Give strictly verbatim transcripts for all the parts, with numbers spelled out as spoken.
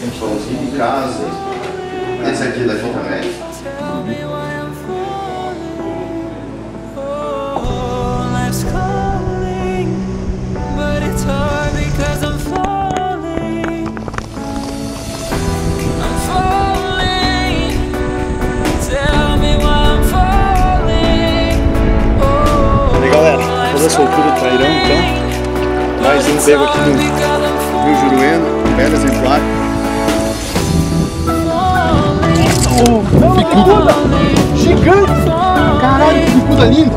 Solzinho de casa. Esse aqui daqui também. E aí galera, toda a soltura do trairão então. Mais um pego aqui do Rio Juruena, pedra exemplar. Oh, bicuda gigante! Caralho, que bicuda linda!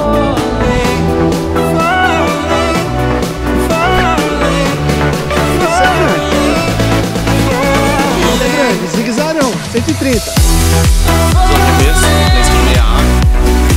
Isso é grande! Isso é grande, zigue-zagueão, cento e trinta. Arremesso, três vírgula cinco A.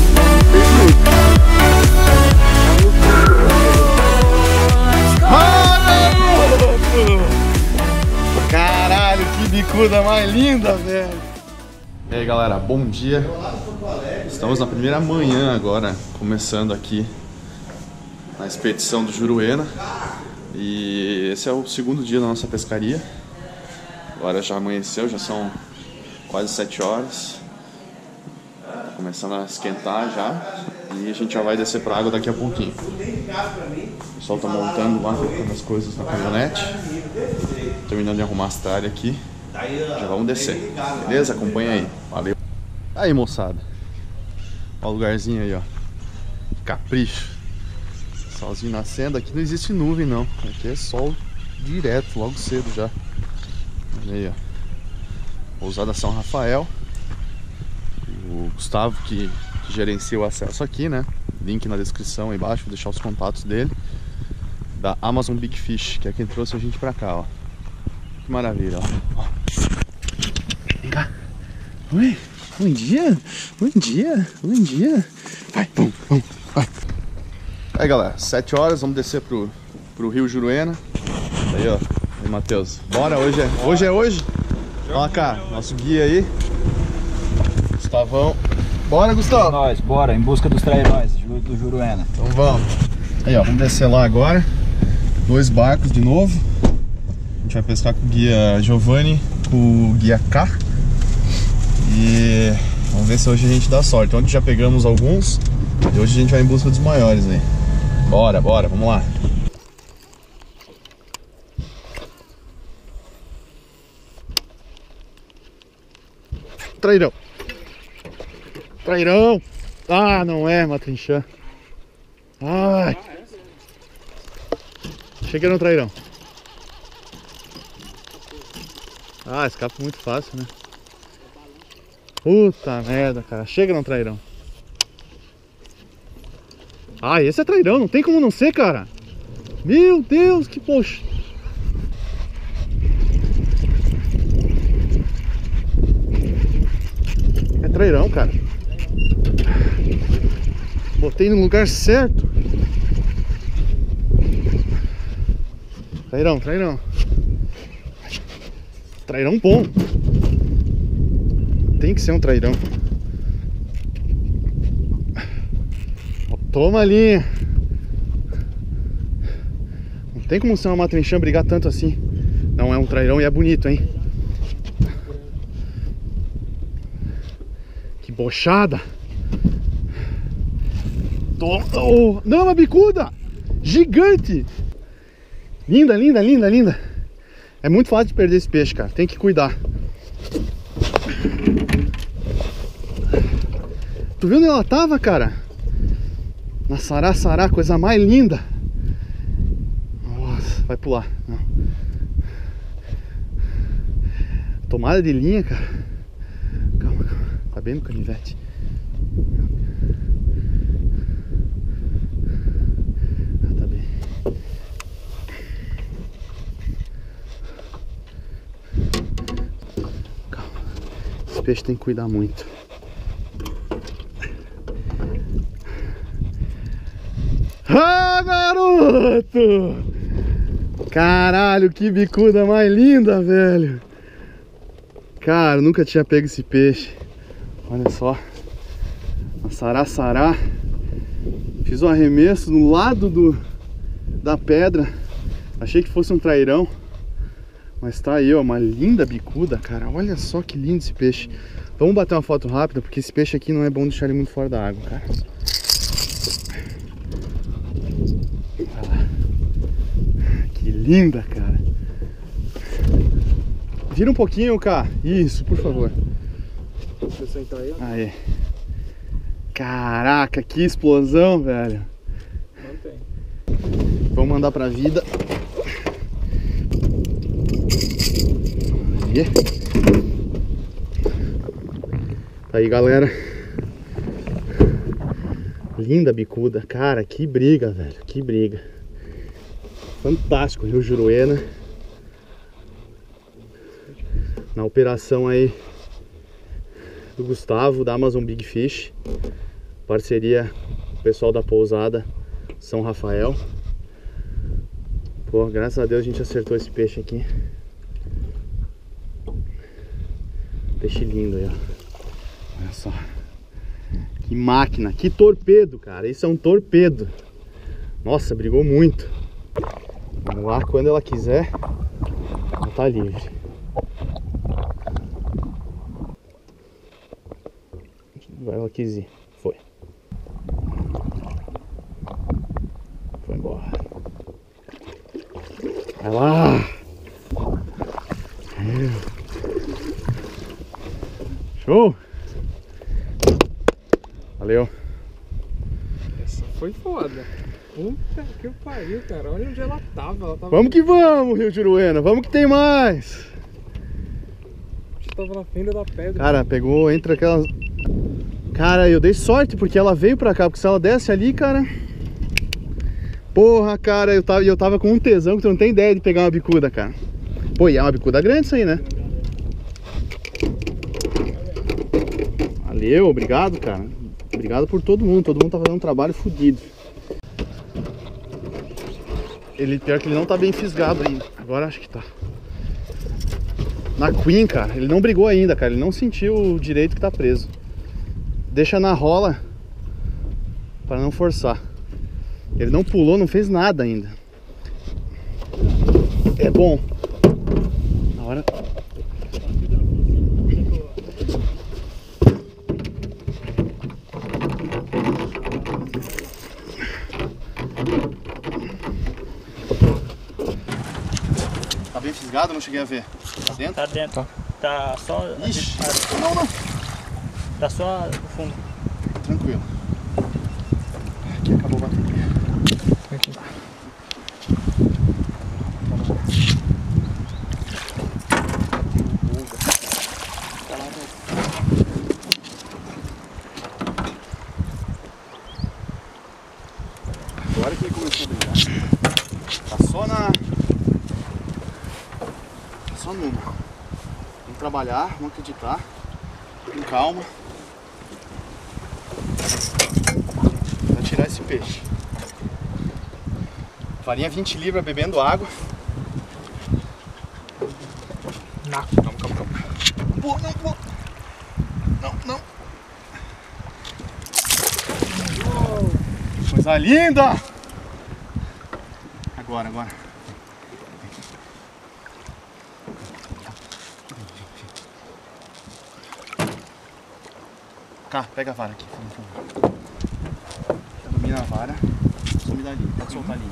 Caralho, que bicuda mais linda, velho! E aí galera, bom dia. Estamos na primeira manhã agora, começando aqui na expedição do Juruena. E esse é o segundo dia da nossa pescaria. Agora já amanheceu, já são quase sete horas. Tá começando a esquentar já. E a gente já vai descer pra água daqui a pouquinho. O pessoal tá montando lá, colocando as coisas na caminhonete. Terminando de arrumar as tralhas aqui. Já vamos descer, beleza? Acompanha aí, valeu. Aí moçada, ó o lugarzinho aí, ó. Capricho. Solzinho nascendo, aqui não existe nuvem não. Aqui é sol direto, logo cedo já. Olha aí, ó. Pousada São Rafael. O Gustavo que, que gerencia o acesso aqui, né? Link na descrição aí embaixo, vou deixar os contatos dele. Da Amazon Big Fish, que é quem trouxe a gente pra cá, ó. Que maravilha, ó. Vem cá. Oi, bom dia. Bom dia, bom dia. Vai, vamos, vamos, vai. Aí galera, sete horas, vamos descer pro, pro Rio Juruena. Aí ó, aí Matheus. Bora, hoje é hoje. É hoje. Ó cá, nosso guia aí. Gustavão. Bora, Gustavo. É nós, bora, em busca dos trairões do Juruena. Então vamos. Aí ó, vamos descer lá agora. Dois barcos de novo. A gente vai pescar com o guia Giovanni, com o guia K. E vamos ver se hoje a gente dá sorte. Ontem já pegamos alguns e hoje a gente vai em busca dos maiores aí. Bora, bora, vamos lá. Trairão. Trairão. Ah, não é, matrinchã. Ai. Cheguei no trairão. Ah, escapa muito fácil, né? Puta merda, cara. Chega no trairão. Ah, esse é trairão. Não tem como não ser, cara. Meu Deus, que poxa. É trairão, cara. Botei no lugar certo. Trairão, trairão. Trairão bom. Tem que ser um trairão. Toma a linha. Não tem como ser uma matrinchã brigar tanto assim. Não, é um trairão e é bonito, hein? Que bochada. Toma. Oh, não, uma bicuda gigante. Linda, linda, linda, linda. É muito fácil de perder esse peixe, cara. Tem que cuidar. Tu viu onde ela tava, cara? Na sará, sará, coisa mais linda. Nossa, vai pular. Não. Tomada de linha, cara. Calma, calma. Tá bem no canivete. Ah, tá bem. Calma. Esse peixe tem que cuidar muito. Ah, garoto! Caralho, que bicuda mais linda, velho! Cara, nunca tinha pego esse peixe. Olha só. A sará, sará. Fiz um arremesso no lado do, da pedra. Achei que fosse um trairão. Mas tá aí, ó, uma linda bicuda, cara. Olha só que lindo esse peixe. Vamos bater uma foto rápida, porque esse peixe aqui não é bom deixar ele muito fora da água, cara. Olha lá. Que linda, cara. Vira um pouquinho, cara. Isso, por favor. Deixa eu sentar aí, ó. Aí. Caraca, que explosão, velho. Mantém. Vamos mandar pra vida. Aí. Tá aí, galera. Linda bicuda. Cara, que briga, velho. Que briga. Fantástico, Rio Juruena. Na operação aí do Gustavo, da Amazon Big Fish. Parceria com o pessoal da pousada São Rafael. Pô, graças a Deus a gente acertou esse peixe aqui. Peixe lindo aí, ó. Olha só. Que máquina, que torpedo, cara. Isso é um torpedo. Nossa, brigou muito. Vamos lá, quando ela quiser, ela tá livre. Vai, ela quis ir. Foi. Foi embora. Vai lá. Show. Valeu. Essa foi foda. Puta que pariu, cara. Olha onde ela tava. Ela tava... Vamos que vamos, Rio Juruena. Vamos que tem mais. Tava na fenda da pedra. Cara, pegou entre aquelas... Cara, eu dei sorte porque ela veio pra cá. Porque se ela desce ali, cara... Porra, cara, eu tava, eu tava com um tesão que tu não tem ideia de pegar uma bicuda, cara. Pô, e é uma bicuda grande isso aí, né? Valeu, obrigado, cara. Obrigado por todo mundo. Todo mundo tá fazendo um trabalho fodido. Ele, pior que ele não tá bem fisgado ainda. Agora acho que tá. Na Queen, cara, ele não brigou ainda, cara. Ele não sentiu o direito que tá preso. Deixa na rola para não forçar. Ele não pulou, não fez nada ainda. É bom. Na hora... Tá bem fisgado? Não cheguei a ver. Tá dentro? Tá dentro. Tá, tá só... Ixi. Não, não. Tá só no fundo. Tranquilo. Aqui acabou a bateria. Aqui. Agora que ele começou a brilhar. Tá só na... Tá só numa. Vamos trabalhar, vamos acreditar. Com calma. Pra tirar esse peixe. Farinha vinte libras bebendo água. Não. Calma, calma, calma. Pô, não, pô. Não, não. Coisa linda! Agora, agora. Cá, pega a vara aqui. Já domina a vara. Só me dá a linha. Pode soltar a linha.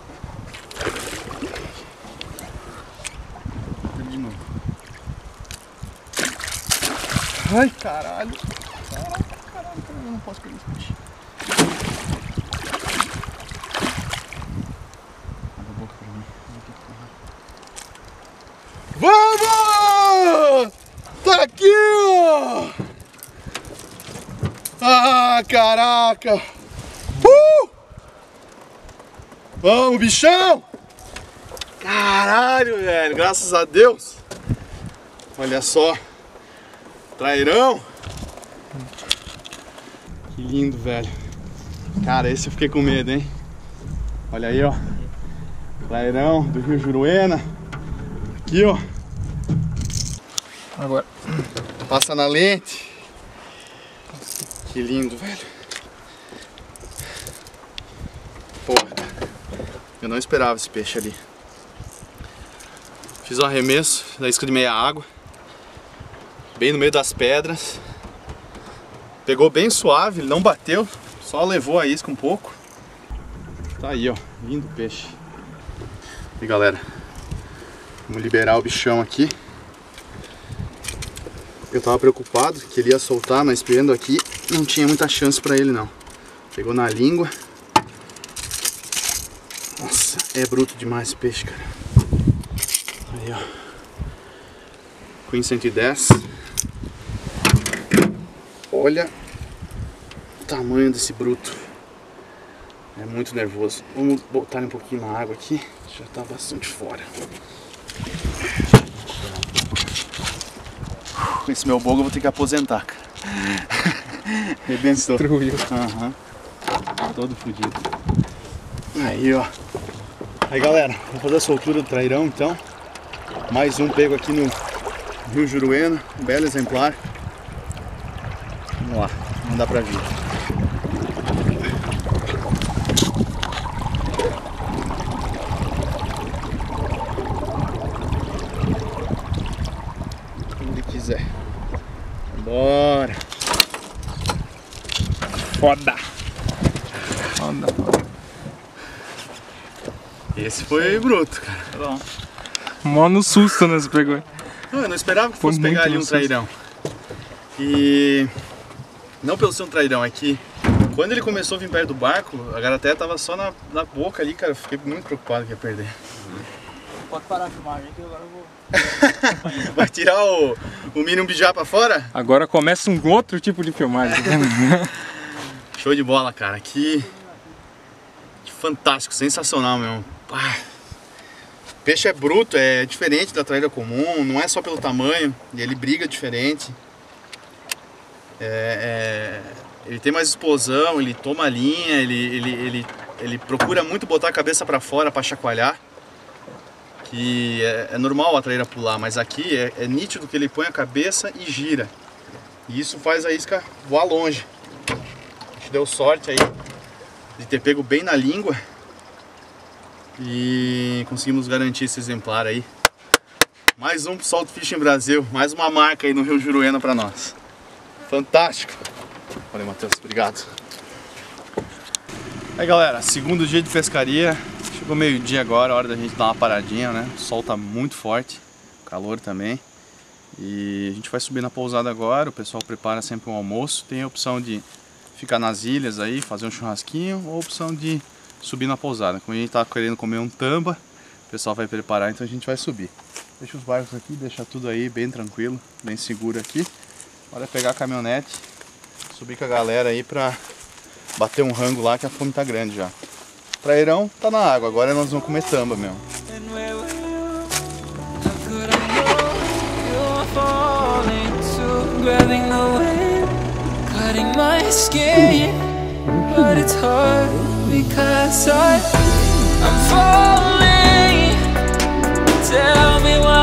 De novo. Ai, caralho. Caralho, caralho, caralho. Eu não posso pegar esse peixe. Abre a boca pra mim. Vamos! Tá aqui, ó! Ah, caraca! Uh! Vamos, bichão! Caralho, velho! Graças a Deus! Olha só! Trairão! Que lindo, velho! Cara, esse eu fiquei com medo, hein? Olha aí, ó! Trairão do Rio Juruena! Aqui, ó! Agora. Passa na lente! Que lindo, velho. Porra, eu não esperava esse peixe ali. Fiz um arremesso da isca de meia água, bem no meio das pedras. Pegou bem suave, ele não bateu, só levou a isca um pouco. Tá aí, ó, lindo peixe. E galera, vamos liberar o bichão aqui. Eu tava preocupado que ele ia soltar, mas vendo aqui, não tinha muita chance pra ele não. Pegou na língua. Nossa, é bruto demais esse peixe, cara. Aí, ó. Queen cento e dez. Olha o tamanho desse bruto. É muito nervoso. Vamos botar ele um pouquinho na água aqui. Já tá bastante fora. Com esse meu bogo eu vou ter que aposentar, cara. Rebentou. Destruiu. Aham. Todo fodido. Aí, ó. Aí, galera, vamos fazer a soltura do trairão, então. Mais um pego aqui no Rio Juruena. Um belo exemplar. Vamos lá, não dá pra vir. Quando ele quiser. Bora. Foda. Foda. Esse foi bruto, cara. Tá bom. Mó no susto, né? Você pegou. Não, eu não esperava que Foi fosse pegar muito ali um gostoso. trairão. E não pelo ser um trairão, é que quando ele começou a vir perto do barco, a garateia tava só na, na boca ali, cara. Eu fiquei muito preocupado que ia perder. Pode parar a filmagem que agora eu vou. Vai tirar o, o mínimo bijar pra fora? Agora começa um outro tipo de filmagem. Show de bola, cara. Que, que fantástico, sensacional mesmo. Pá. Peixe é bruto, é diferente da traíra comum, não é só pelo tamanho, e ele briga diferente. É, é, ele tem mais explosão, ele toma a linha, ele, ele, ele, ele procura muito botar a cabeça para fora para chacoalhar. Que é, é normal a traíra pular, mas aqui é, é nítido que ele põe a cabeça e gira. E isso faz a isca voar longe. A gente deu sorte aí de ter pego bem na língua. E conseguimos garantir esse exemplar aí. Mais um Salto Fishing Brasil, mais uma marca aí no Rio Juruena pra nós. Fantástico! Valeu, Matheus, obrigado. Aí, galera, segundo dia de pescaria. Chegou meio-dia agora, hora da gente dar uma paradinha, né? O sol tá muito forte, calor também. E a gente vai subir na pousada agora. O pessoal prepara sempre um almoço. Tem a opção de ficar nas ilhas aí, fazer um churrasquinho, ou a opção de subir na pousada. Como a gente tá querendo comer um tamba, o pessoal vai preparar, então a gente vai subir. Deixa os barcos aqui, deixa tudo aí bem tranquilo, bem seguro aqui. Bora pegar a caminhonete, subir com a galera aí pra bater um rango lá, que a fome tá grande já. Trairão tá na água, agora nós vamos comer tamba mesmo. But it's hard because I, I'm falling. Tell me why.